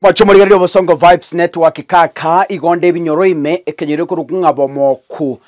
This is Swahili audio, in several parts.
Wachomorigari obosongo Vibes Network kaka igonde binyoroime ekenyere kurukunga bomoku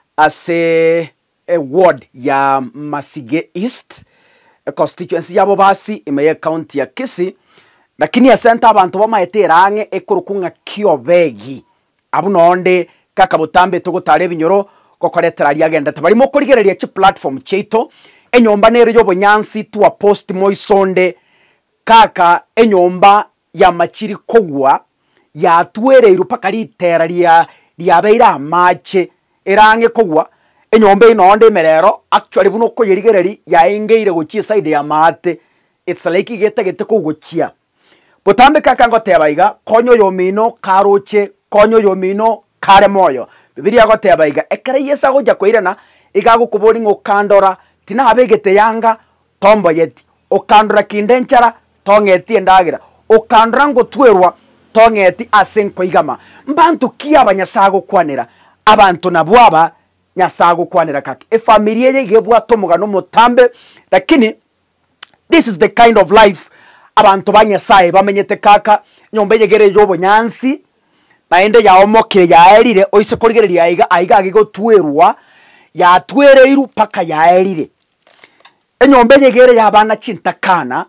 ase ward ya Masige East constituency yabo basi imeye county ya Kisii lakini ya center abantu bamaeterange ekurukunga Kiobegi abunonde kaka butambe tugutare binyoro gokoretera ryagenda tabarimo kurigereria chi platform cheito enyomba nero yobonyansi tuwa post moisonde kaka enyomba ya machiri kogwa ya tuere irupaka ritera ria beira mache erange kogwa enyombe inonde merero actually buno ko yerigereri ya engeire gochie side ya mate it's like gete kogochia botambe kaka ngotebaiga konyo yomino karoche konyo yomino kare moyo bibilia gotebaiga ekere yesa goja koirana igagukubori ngokandora tina abegete yanga tombo yeti okandora kindenchara tongeti ndagira okandora ngotwerwa tongeti asenko igama mbantu kia abanyasago kwanira abantu nabwaba nyasago kwanira kake familia ye gebwa tomugano mutambe lakini this is the kind of life abantu banyasaye bamenyete kaka nyombe yegere yobo nyansi naende ya omoke ya erire oise kurigereria aiga gigotwerwa ya twere iru paka ya erire enyombe yegere ya bana chintakana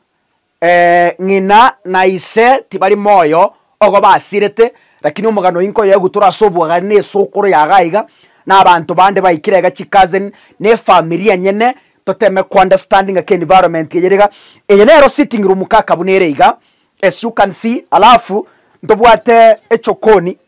ngina na ise tibari moyo ogo basirete lakini umugano inko yegutura sobwaga ne sokoro ya gaiga na abantu bande bayikirega chikazen ne familia nyene toteme ku understanding a environment yerega eyenero sitting room kaka bunereiga as you can see alafu ndobwate echokoni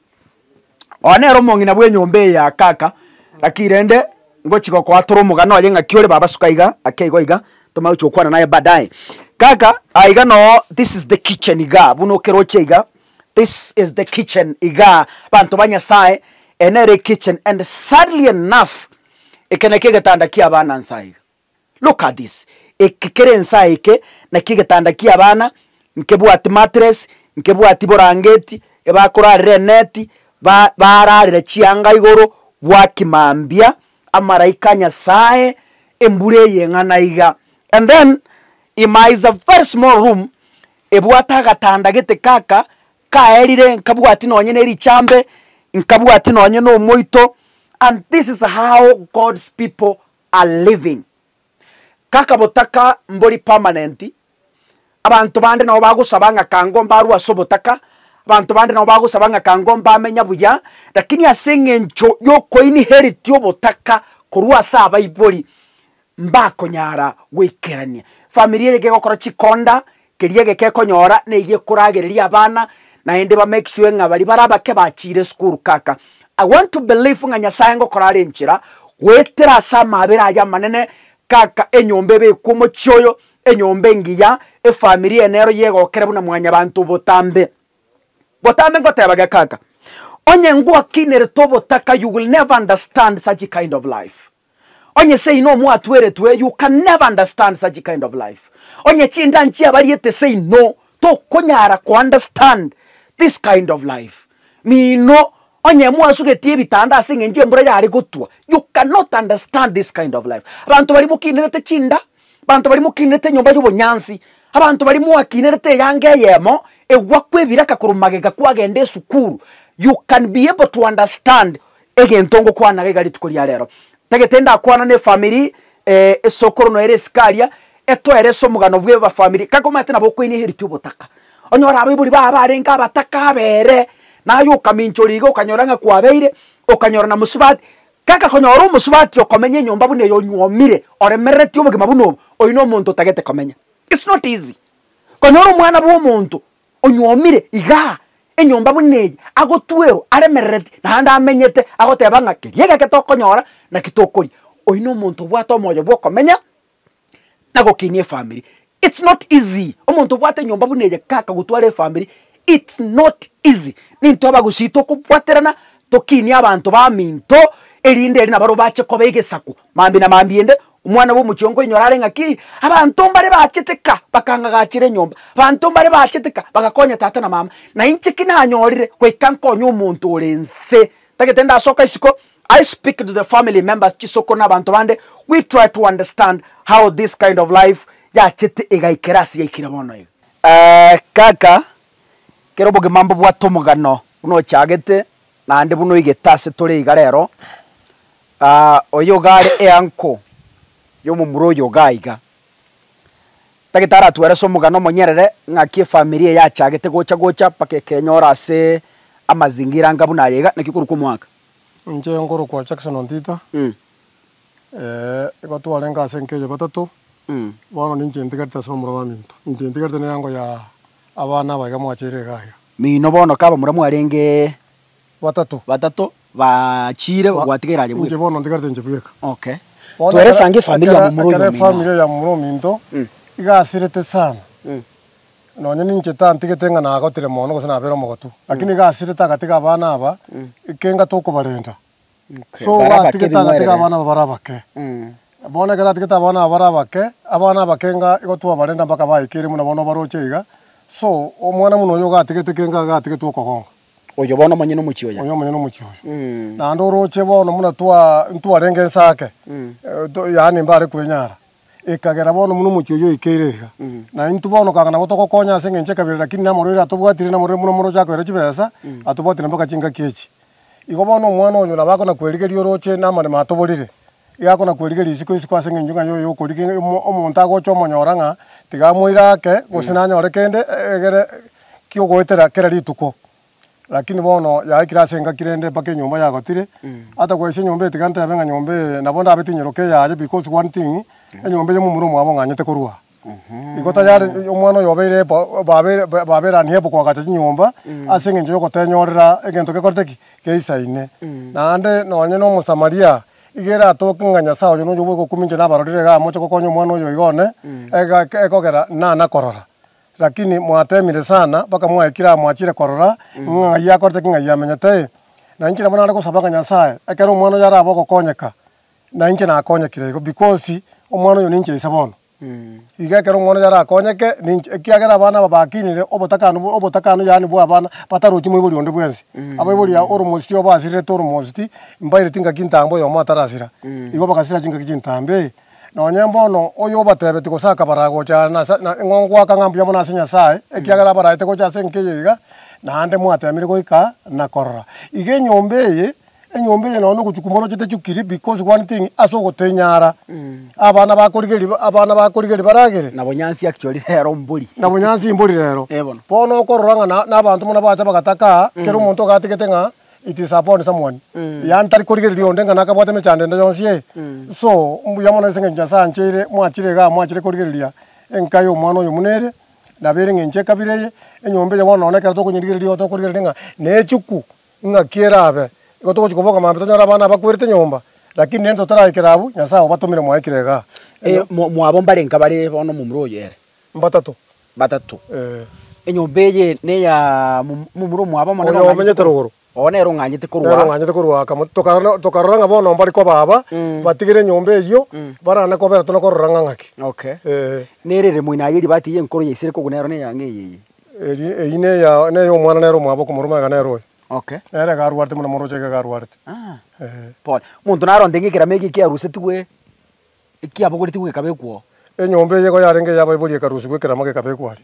onero mongina bwenyombe ya kaka lakirende ngochiko kwa toro mugano ayenga kiore baba sukaiga akeigoiga tomauchokwana naye baadaye kaka aiga no this is the kitchen iga buno kerocheiga this is the kitchen iga bantu banyasaye enere kitchen and sadly enough ekeneke gatanda kia bana nsaiga look at this ekekere nsaike na kigetanda kia bana nkebwati mattress nkebwati borangeti ebakorarire neti bararire chianga igoro wakimambia amaraika nyasaye embure yengana iga and then is a very small room ebwata gatanda gete kaka kaerire nkabwati nonye neri chambe nkabwati nonye no moito and this is how God's people are living kaka botaka mbori permanent abantu bande nabo bagusabanga kangomba aru asobotaka abantu bande nabo bagusabanga kangomba amenya buya lakini asengencho yoko inherit yobotaka kurua saba ibori mbako nyara wekerania familia yege gokora chikonda keriege kekonyora ne igie kuragereria abana na ende ba make sure ngabari barabake bachire school kaka I want to believe nga nyasaye ngokora arenchira wetera sama abera ya manene kaka enyombe be kumo choyo enyombe ngiya familia nero yego kerebuna mwanya bantu botambe ngotebaga kaka onye ngwa kinere tobotaka you will never understand such a kind of life onye say no mu atwere twe you can never understand such a kind of life onye chinda nchi abariete say no to konyara ko understand this kind of life mi no onye mu asugetie bitanda asinge nje mbura yari gutwa you cannot understand this kind of life abantu bari mukinete chinda abantu bari mukinete nyomba y'ubonyansi abantu bari mu akinete yange yemo egwakwe biraka kurumagega kwagende sukuru you can be able to understand egentongo kwana gari tukuri rero tagetenda kwana ne family esokoro no ere skaria eto ere somugano bwe ba family kakomate nabo kwini heriti ubutaka onyora abiburi barenga bataka bere nayo kaminchorigo ukanyoranga kwabeire ukanyora na musubati kaka konyora umusubati okomenye nyomba bune yo nyomire oremereti ubugima buno oyino muntu tagete komenya it's not easy konyora umwana bwo muntu onyomire iga enyomba bune agotwero aremereti na handa amenyete agotebanga kiriega ketokonyora na kitokori oyino muntu bwato moyo bwo komenya nago kinie family it's not easy omuntu bwate nyomba bune kaka gutware family it's not easy ninto abagusito kubwaterana tokini abantu ba minto erinde eri nabaro bache ko begesaku mambi na mambiende umwana bo mucyongo inyorare ngaki abantu mbare baceteka bakanga gacire nyomba abantu mbare baceteka bagakonya tata na mama na inchiki nanyorire kwekankonyo umuntu orense tagetenda soka isiko I speak to the family members chisoko na abantu bande we try to understand how this kind of life ya chete egaikerasi yakirabono kaka kero boge mambo bwa tomugano uno chagete nande buno igetase tore igarero oyo gare eanko yo mumuro yo gaiga tagitara twere so mugano monyerere ng'akie familia ya chagete gocha pake kenyora se amazingira ngabuna yega nakikuru kumwaka nje ngoro kwa Jackson Ondita igotware ase nkeyo batatu bono ninche ntigarita so muro baminto nche ntigarita ne yango ya abana baiga mwachire gaya mino bono kaba mura mwarenge batatu bachire gwatigeraje nche bono ntigarita nche bweka okay twere sange familia ya mumuro yo familia ya mumuro minto igasirete sana nonye ninche tantigetenga na agotire mono gose na bero mogotu lakini igasirete agatiga abana aba ikenga tokubarenda so watigeta agatiga abana barabake bona gara tigeta abana abana bakenga igotwa barenda mpaka baikire muno bono barocheiga so omwana muno yo gatigete kenga gatigete okogonga oyo bono manye no muchioya oyo manye no muchioya na ndo roche bono muno ntwarenge nsake yani mbare kwenyara ikagera bono muno muchioyo ikirega na intu bono kanga nagotoko konya ase ngenche kabiri lakini namorera atobwatire namorera muno muro chako era chibesa atobwatire mpaka chinga kechi igo bono omwana oyo nabako na kwerigeria roche namane matoborire yako na kwerigeria isiko ase ngenjuga yo korige omonta gocho monyoranga tigamoira ake gosina nyore kende egere kyo goetera kera rituko lakini bono yaikira senga kirende pake nyumba yagotire ata kwese nyumba etiganta yabenga nyumba nabonda abetinyoroke yaje because one thing enyumba yo mumuro mwabo nganyete korwa igota yari omwana oyo babera nihepo kwa gata nyumba asenge nje yokotenyorera egento gekorteki keisaine nande nonye no musamaria igera atokinga nyasaye oyo no bwo kuminje nabarorire ga mocho kokonyo omwana oyo igone ekogera na korora lakini mwatemire sana baka mwaikira mwachire korora ng'aya korteki ng'aya menyete na nchira bona gosabanga nyasaye ekero omwana yara aboko konyeka na nche na akonyekire because omwana oyo ninche isabono igekero omwana yara akonyeke ninche kiagera abana babakinire obotakano yani bwa abana batarochi moibori onde bwensi abaibori ya oromosti obasire to oromosti mbaire tinga kintambo yo matarasira igo bakasira kinga kintambe nonye mbono oyo batebe tikosaka baragocha na ngongwa kangambu yabo na senya sae ekiagera baraite gocha senkeyiga na ande mwatemire goika na korora ige nyombeye enyombe ye nono kuchukumoro chete chukiri because one thing asogo tenyara abana bakorigeri baragere na bonyansi actually rero mburi na bonyansi imburi rero bono kororanga na abantu muna bacha bagataka kero umuntu gategetenga it is upon someone yan tari korigeri lionde ngana kabwate mechande ndonsie so mbuya mona senga njasa nchire mwachire korigeri lia enkayo mwana yo munere na bere ngenche kabireye enyombe ye bono onekera to kunyirigeri lio to korigeri nga nechuku nga kierabe goto kuboka mambe tonyora abana bakwirite nyumba lakini nento taraikirabu nyasaye batumire mwaikirega mwabo mbarenga bari bono mumuro yere batatu enyombe ye ne ya mumuro mwabo mona oyo menyete ruguru onero nganyete kurwa tokaroranga bono mbari ko baba batigire nyombe iyo barana ko bera tonokororanga ngaki okay nerere muina yiri bati ye nkoro yesire ko gunero ne yange ye ine ya ne yo mwana nero mwabo ko muruma ga nero okay era garuarte muna moroche ga garuarte Paul muntu naronde ngikira megi kia rusetwe ikia bogoriti gwe kabekuo enyombe yego yarenge ya baibuli karusi gwekera make kabekwari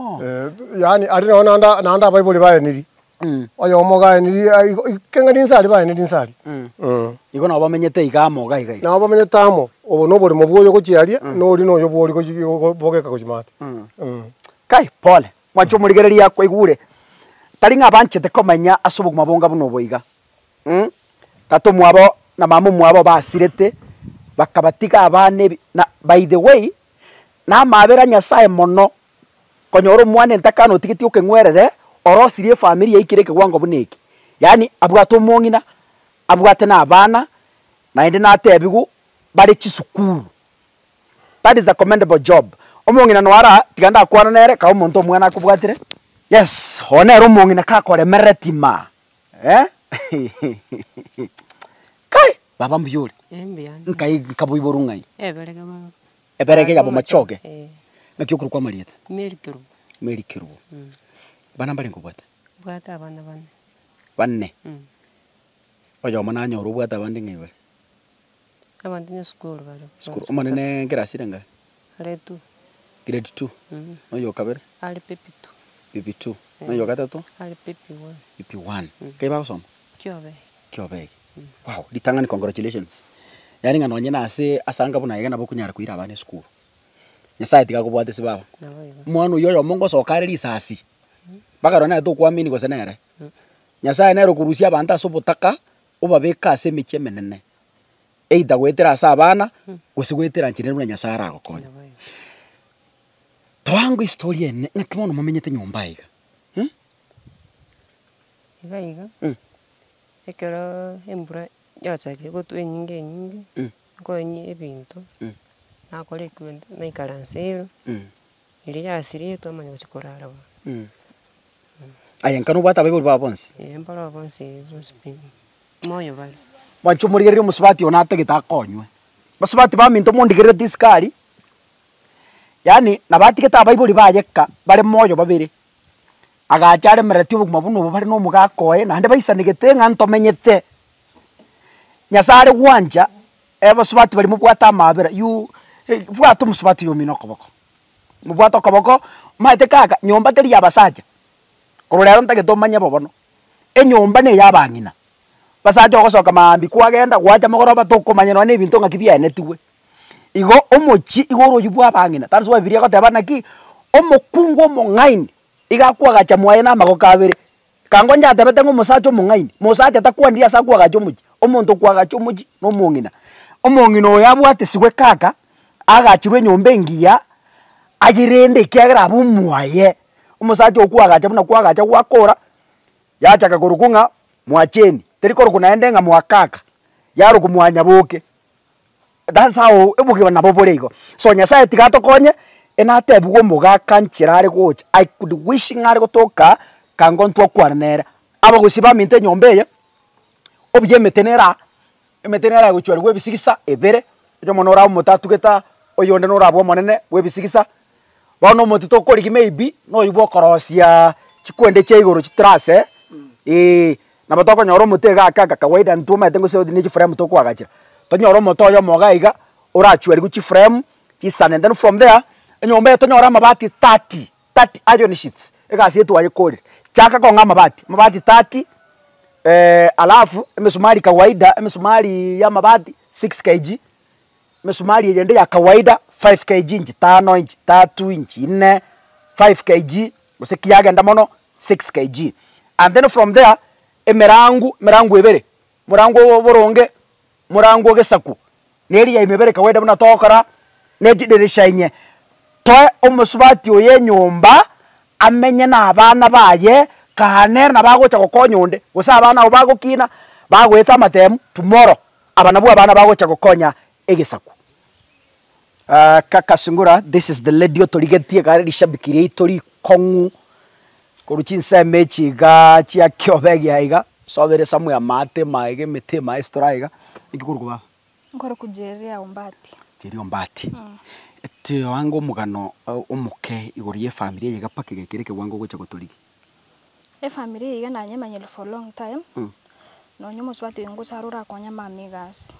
yani ari nanda baibuli bayeniri oyo moga ni kenga dinsali bayeniri dinsali iko na bamenyete igamo gai na bamenyete amo obo no boli mobwoyo gochiaria no ri no yo boli bogeka gochimata kai Paul mwacho murigereria kwa igure taringa banchete komanya asubu mabonga buno boiga tato mwabo na mamu mwabo basirete bakabatika abane na by the way na mabera nyasaye mono konyoro mwane ntakano tikiti okengwerere orosirie familia ikireke gwango buneki yani abwato mongina abwate na abana na ende na tebigu bari chisukuru that is a commendable job omongina nwara tiganda akwana nere ka omuntu omwana akubwatire yes honero omongina kakore meretima kai baba mbiyuri nkai kabuiboru ngai eberege yabo machoge nakiokuru kwa marieta merikiru bana mbali ngubwata bwata abana banne oyo mana nyoru bwata abandi ngibe abandi ni school baro omane ne grade 2 grade 2 oyo kabere ali pepitu PP2 na yo gatatu Ari PP1. PP1 kai ba soma Kyobe. Kiobeg. Wow, litangani congratulations. Yani ngano nyina ase asanga buna yega nabo kunyara kuira abane school. Nyasaye tiga kubwate se baba. Naboiga. Mwana yoyo mongo sokare risasi. Bagaro na to kwamini go senere. Nyasaye nero kurusia abantu asobotaka ubabeka ase miche menene. Eida gwetera asa abana gusigwetera nchire na Nyasaye aragokonya. Naboiga. Twangu historia ne nkimono mamenyete nyomba iga. Iga. Ekero embura yachakire gotwe nyingi. Konyi ebintu. Nakora ekwenda naikaransero. Iri yasiri tomanya guchikorara. Aya nkano bata bebo babonsi. Embara bonse bonspin. Moyo bali. Wancho murigerire musubati ona ategeta konywe. Basubati ba minto mondigere diskari. Yani nabatigeta abayibuli bayeka bare moyo babere. Agachare merati obumabuno bari no mugakoye nande baisanigete nganto menyete. Nyasare gwanja basubati bari mubwata amabera yu bwata musubati yo mino koboko. Mubwata koboko maite kaka nyomba teri yabasaja. Kororero ntagetomanya bobono. Enyomba ne yabangina. Basaja ogosoka mambi kwagenda gwaja magoroba tokomanyana ne bintu ngakibia tiwe. Igo omochi igoro yubwa bangina. That's why biria gotebana ki omokungo mongaini igakwaga chamwaye na magokabere. Kango njatebete ngo musacho mongaini. Musacha takwandia sakwaga chomuji. Omonto kwaga chomuji no mongina. Omongina oyabwate siwe kaka agachirwe nyombe ngiya agirende kiagira abumwaye. Umusacho okwaga chamuna kwaga chagwakora yachaka kurukunga mwacheni. Terikoro kunaendenga mwakaka. Yaro kumwanya boke. That's how ebugiba nabo borego. So Nyasaye tigato konye enate bugo muga kanchirare gocha. I could wishing are gotoka kango ntwa kwarnera. Aba gusiba minte nyombe obye metenera guchwari we bisigisa ebere. Ejo monora mutatu geta oyonde norabo monene we bisigisa. Bano motito korigi maybe no yubo korosia chikwende cheigoro chitrase. Na batoko nyoro mutega akaka kawaida ntuma tengo se odini frame to kwagachira to nyoro moto yo mogaiga orachweri guchi frame chisane, and then from there enyombe to nyora mabati 30 iron sheets egasi yetu ayekori chaka konga mabati 30 alafu emesumari kawaida emesumari ya mabati 6 kg emesumari yende ya kawaida 5 kg inchi 5 inchi 3 inchi 4 5 kg musekiyaga ndamono 6 kg, and then from there merangu ebere murango boronge murango gesaku neri ya imebere kawaida buna tokora nejideresha inye toe omusubati oye nyomba amenye na abana baye kaner na bagocha gokonyonde gusa abana obagokina bagweta matemu tomorrow abana bwa abana bagocha gokonya egesaku. Kaka Sungura, this is the lady otorigetie gari rishabikire itori kongu koruchinse mechi ga chia Kiobeg aiga sobere samu ya mate maige mete maestra aiga ikikuruko ba ngoro kujeria ombati jeri ombati eti wango mugano omuke igorie family yega pakege kireke wango gocha gotorigi family yega na nyemanyele for long time no nyomo swati ngo sarura konya mamigas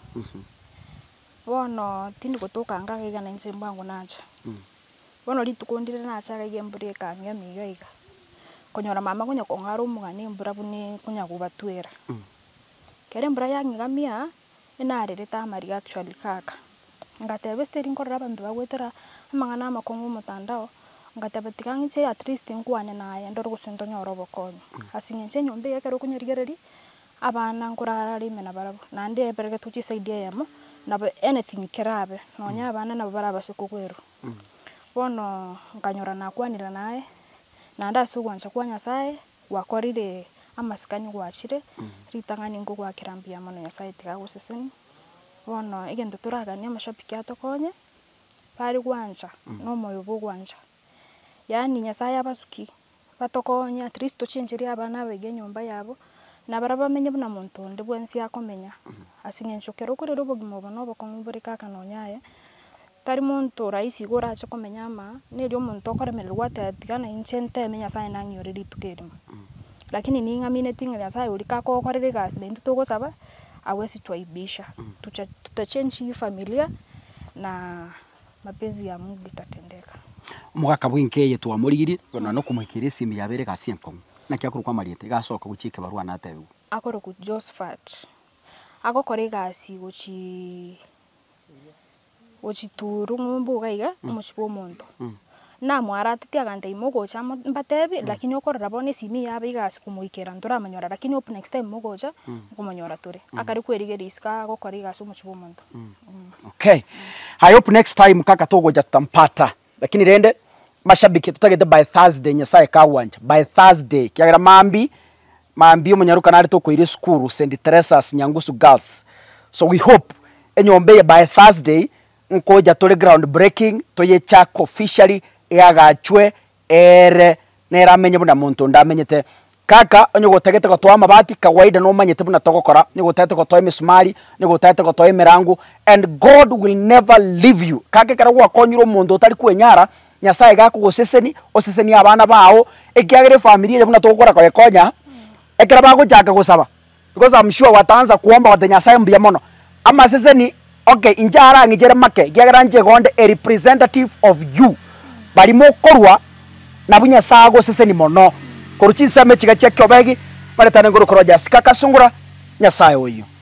wono tindi gotoka ngagega na nse mbango nacha wono litukondire nacha ga gembure ka nyamiga iga konyora mama kunya kongaro mugane mbura bune kunya kubatwera kere mbura yangigamia enarereta amari actually kaka ngatebe steri nkorera abantu bagwetera amangana amakongo mutandao ngatebe tikangiche at least nkwane naye ndoro gusento nyoro bokonyo asingenche nyombe yakero kunyerigereri abana nkurara rime na barabo nande eberege tuchi side yamo na anything kerabe nonya abana na baraba sikugwero bono nkanyora nakwanira naye nanda sugwancha kwa Nyasaye wakorire amasikani gwachire ritangani ngo gwakirambia mono Nyasaye tigaguseseni bono igendo turagania amashapiki atokonye bari gwanja no moyo bugwanja yani Nyasaye abasuki batokonya at least tochenjeria abana bege nyomba yabo na baraba menye buna muntu ndi bwensi akomenya asingenshokero kuri robogimo bono bokomubure kaka nonyaye tari muntu raisi gora acha komenya ama nerio muntu okoremererwa atigana inchente menya Nyasaye nangioreri tukerima lakini ningamine tinga Nyasaye ulika kokorere gasi ndu tugosaba awesi twaibisha tutachange familia na mapenzi ya Mungu itatendeka. mugaka bwinke twa murigiri ona no kumwikira simu ya bere gasienko na kya kuru kwa mariete gasoka guchike barua na atebu akoro ku Josephat agokore gasi gochi turu mbuga iga umusibo muntu na mwaratete agante imogocha mbatebi lakini okorera bone simi yabe igasi kumwikira ndura manyora lakini up next time mogocha kumanyora turi akari kwerigerisa gokora igasi umusibo muntu okay I hope next time kaka togoja tutampata lakini rende mashabiki tutagete by Thursday nyasaye kawanja by Thursday kiagira mambi umunyaruka nari to koire skuru St Teresa's Nyangusu Girls so we hope enyombe by Thursday nkoja tole ground breaking toye chako officially yagachwe nera menye buna muntu ndamenyete kaka onyo gotegete gotwa mabati kawaida no manyete buna togokora nyo gotete gotwa misumari nyo gotete gotwa mirangu and God will never leave you kake kara gwa konyiro muntu utari kwenyara nyasaye gako goseseni oseseni abana bao ekiagere familia buna togokora kwa konya ekera bago jaka gosaba because I'm sure wataanza kuomba wate nyasaye mbia mono ama seseni okay injara ngijere make kiagera nje gonde a representative of you bari mo korwa na bunya sago seseni mono koruchi same chiga chekyo begi bare tanengoro koroja sikaka sungura nyasaye oyo